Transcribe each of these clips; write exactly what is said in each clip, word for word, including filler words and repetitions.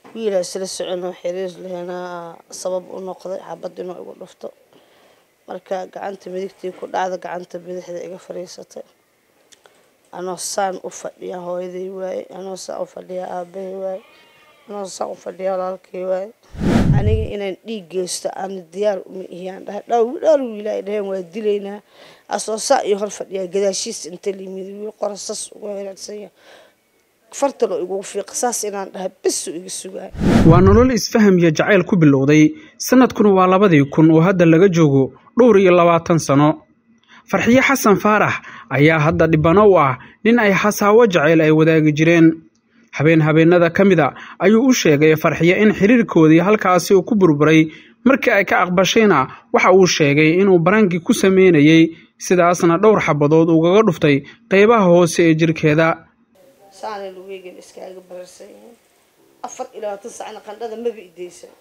wiila isla socono xiriir lehna sabab u noqday xabad inuu igu dhufto marka gacanta midigtii ku dhacda gacanta bidixda iga fariisatay anoo saan u fadhiya hooyaday waay anoo saan u fadhiya aabahay waay anoo saan u fadhiya walaalkay waay aniga inaan dhiig geysto aan diyaar uma ihiyaan dhahay dhaw dhaw wiila ay dhaheen waa dilaynaa asoo saa iyo hor fadhiya gadaashiis inta limid wiil qorasas ugu heersanaya fartalo igu fiiq saas inaan dhahay bis igu sugaa waa nolol isfaham iyo jacayl ku bilowday sanadkuna waa labadii kun oo hadda laga joogo dhowr iyo labaatan sano farxiye xasan faarax ayaa hadda dhibano u ah nin ay xasaawo jacayl ay wadaagi jireen habeen habeenada kamida ayuu u sheegay farxiye in xiriirkoodii halkaasi uu ku burburay markii ay ka aqbashayna waxa uu sheegay inuu baraanki ku sameeyay sidaasna dhowr xabadood ugaga dhuftay qaybaha hoose ee jirkeeda saane lugeeyeen iskaaga bararsan afar ilaa tan saacna qandhada ma biideysan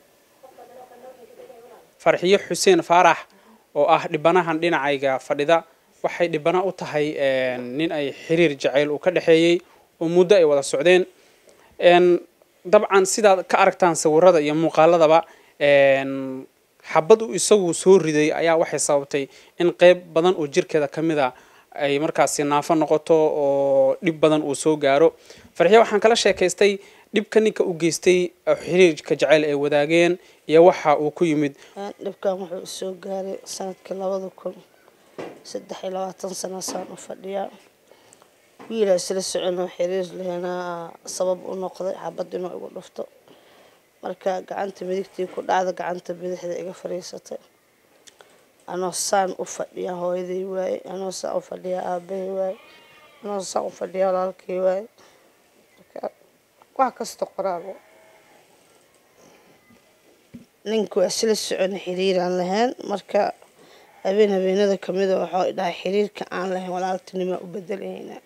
farxiye xuseen faarax oo ah dhibanahan dhinacayga fadhida waxay dhibana u tahay nin ay xiriir jacayl uu ka dhaxeeyay oo muddo ay wada socdeen een dabcan sida ka aragtaan sawirada iyo muuqaaladaba een xabad uu isagu soo riday ayaa waxay sababtay in qayb badan oo jirkeeda kamida ay markaas naafo noqoto oo dhib badan uu soo gaaro farxiye waxaan kala sheekaystay dhibka ninka u geystay xiriirka jacayl ay wadaageen iyo waxa uu ku yimid dhibkan wuxuu soo gaaray sanadka labada kun saddex iyo labaatan sano saan u fadhiya wiila isla socono xiriir lehna sabab u noqday xabad inuu igu dhufto marka gacanta midigtii ku dhacda gacanta bidixda iga fariisatay anoo saan u fadhiya hooyaday waay anoo saan u fadhiya aabahay waay anoo saan u fadhiya walaalkay waay wax kasta qoraabo ninku isla socono xiriir aan lahayn marka habeen habeenada kamida waxa dhahay xiriirka aan lahayn walaaltinimo u bedelayna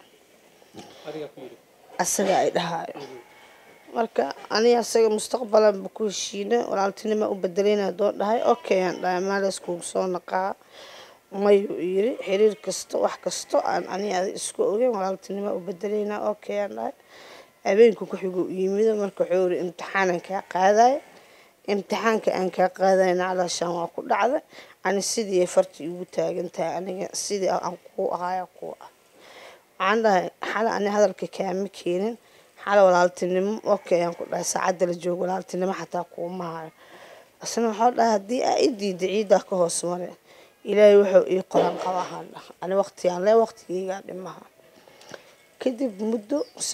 asaga ay dhahayo marka aniga asaga mustaqbalan ku heshiina walaaltinimo u bedelayna doo dhahay okay aan dhahay maalaas ku soo naqaa mayu yiri xiriir kasta wax kasta aan aniga isku ogeyn walaaltinimo u bedelayna okay aan dhahay habeenku ku xigo yimid marka xoori imtixaan ka qaaday imtixaanka aan ka qaadayna calaashan waa ku dhacday ani sidii farti ugu taagantahay aniga sidii aan ku ahaaya ku aan dhahay xal ani hadalka kaama keenin xal walaaltinimo okay aan ku dhahay saacada la joogo walaaltinimo xataa ku maahay asna waxa dhahay hadii ay diidciida ka hoos maray ilaahay wuxuu ii qoran qabahan ani waqti aan la waqtigiga dhimaha kadib muddo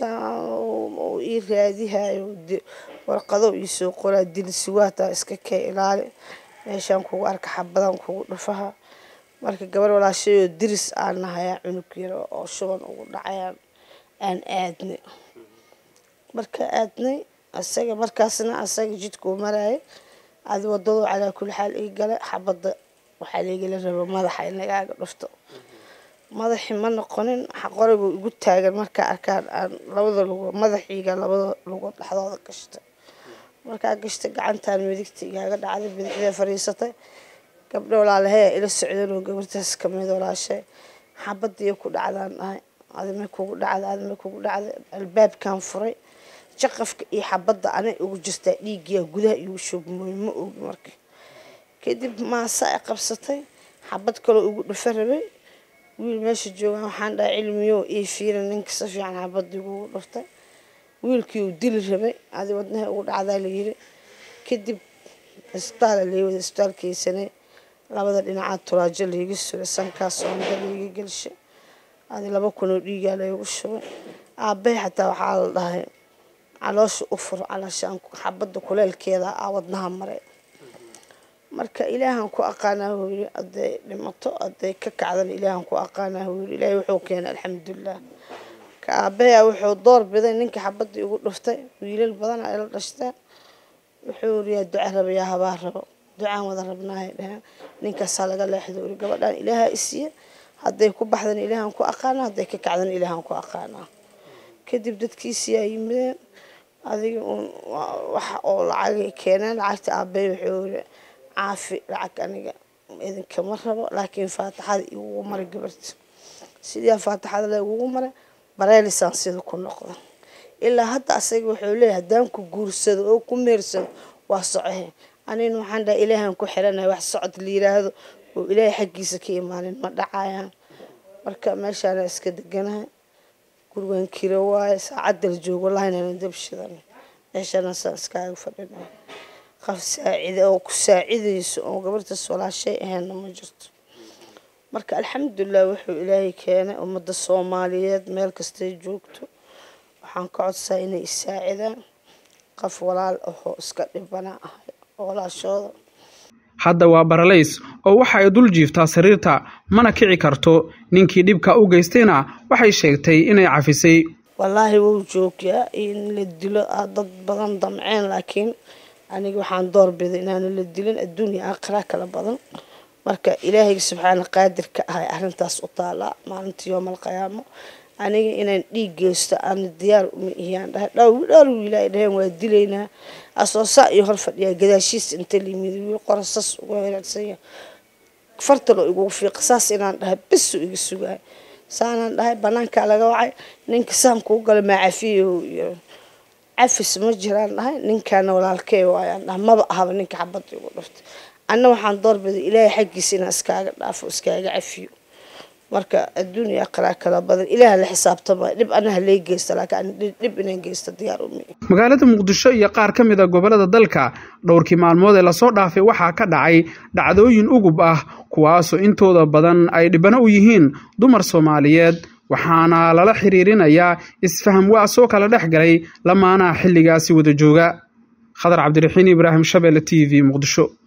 saa ii raadihayo warqado ii soo qoraa dil suwaata iska ka ilaali meeshan kugu arka xabadan kugu dhufaha marka gabar walaashay diris aan nahay cunug yar oo shuban ugu dhacayaan aan aadnay marka aadnay asaga markaasna asaga jidku maray aad wadado cala kul xaal ay galay xabada waxa leeyahay rabo madaxa in laga dhufto madaxi ma noqonin xaqorigu ugu taagan marka arkaan labada lugo madaxiga labada lugo dhaxdooda gashta marka gashta gacantaan midigtiga ga dhacday bidixda fariisatay gabdho walaalahay ila socdeen oo gabartaas kamid walaashay xabadii ku dhacdaan ahay adama kugu dhacday adama kugu dhacday albaabkan furay jaqafka iyo xabada ana ugu jirta dhiigiya gudaha iyo shubmay ma og marka kadib ma saa qabsatay xabad kale ugu dhufarabay wiil meesha jooga waxaan dhahay cilmiyo ee fiiran ninka si fiican xabadii ugu dhuftay wiilkii uu dil rabay adi wadnaha ugu dhacday la yiri kadib isbitaal leeyahay isbitaalkiisana labada dhinac turaajo leeyahay suusan ka soo leeyahay galshay adi laba kun oo dhiiga leeyahay shubay aabay xataa waxa la dhahay caloosh u fur calashaan xabada kuleelkeeda aa wadnaha maray marka ilaahan ku aqaanaa hooyo aday dhimato aday ka kacdan ilaahan ku aqaanaa hooyo ilaahay wuxuu keenay alxamdulillah ka aabaya wuxuu door biday ninka xabadii ugu dhuftay wiilal badan ay la dhashteen wuxuu riyaa duca rabaya habaar rabo ducaan wada rabnaahay dhahan ninka salaga leexdo gabadhan ilaaha isiye haday ku baxdan ilaahan ku aqaanaa haday ka kacdan ilaahan ku aqaanaa kadib dadkiisii ay yimideen adiga wax oo lacag keenan lacagta aabay wuxuu عافي لعك أنا إذا كمرة لكن فاتحة ومر قبرت سيدي فاتحة لا ومر برا لسان سيد كل نقطة ilaa hadda asaga wuxuu leeyahay haddaan ku guursado oo ku meersado waa socohe anina waxaan dhahay ilaahan ku xiranahay wax socod la yiraahdo oo ilaahay xaggiisa ka imaanin ma dhacayaan marka meeshaan iska deganahay gurigan kiro waaye saacadda la joogo lahaynaan dab shidan meeshaan iskaaga fadhinaa qof saacid oo ku saacidayso oo gabartaas walaashay ahayn ma jirto marka alxamdulillah wuxuu ilaahay keenay ummadda Soomaaliyeed meel kasta ay joogto waxaan ka codsaday inay isaacidaan qof walaal ah iska dhibana ah walaashooda hadda waa baralays oo waxa ay dul jiiftaa sariirta mana kici karto ninkii dhibka u geystayna waxay sheegtay inay cafisay wallaahi wuu joogaa in la dilo dad badan damceen laakiin aniga waxaan doorbiday inaan la dilin adduunka aakhira kala badan marka ilaahay subxaanahu qaadirka ah arintaas u taala maalinta yoomal qiyaamo aniga inaan dhiig geysto aan diyaar u miyaan dhahay dhaw dhaw ilaahay dhahan waa dileena asoosa iyo hor fadhiya gadaashiis inta limid qorsas ugu heersanaya fartalo igu fiiqsaas inaan dhahay bis igu sugaay saanan dhahay banaanka laga wacay ninka saamku gal ma cafiyo iyo cafis ma jiraan dhahay ninkan walaalkay waayaan maba ahaba ninka xabad igu dhaftay anna waxaan doorbiday ilaahay xaqiisa inaan iskaaga dhaafo iskaaga cafiyo marka adduunka aqra kala badan ilaahay la xisaabtama dib anaha leey geeysta laakiin dib inaan geeysto diyaar u mii magaalada Muqdisho iyo qaar ka mid ah gobolada dalka dhowrkii maalmood ee la soo dhaafay waxa ka dhacay dhacdooyin ugub ah kuwaas oo intooda badan ay dhibana u yihiin dumar Soomaaliyeed waxaana lala xiriirinayaa isfaham waa soo kala dhaxgalay lamaana xilligaasi wada jooga Khadar Cabdiraxiin Ibraahim Shabeelle T V Muqdisho.